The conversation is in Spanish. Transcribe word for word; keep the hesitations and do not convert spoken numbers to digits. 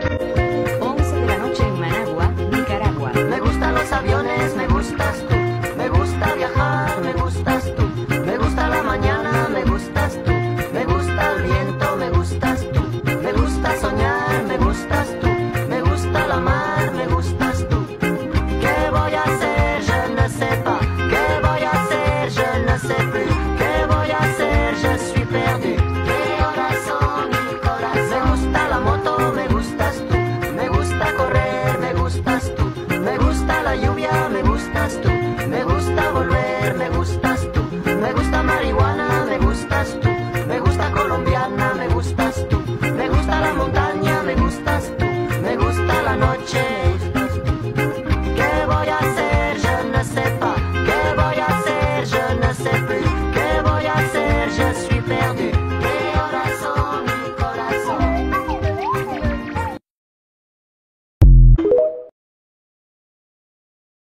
once de la noche en Managua, Nicaragua. Me gustan los aviones, me gustas tú.